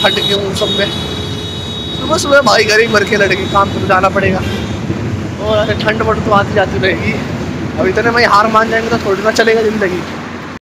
फट के हूँ सब में। सुबह सुबह भाई घर ही भर के लड़के काम पर जाना पड़ेगा, और ऐसे ठंड बढ़ तो आती जाती रहेगी। अब इतने में हार मान जाएंगे तो थोड़ी ना चलेगा ज़िंदगी।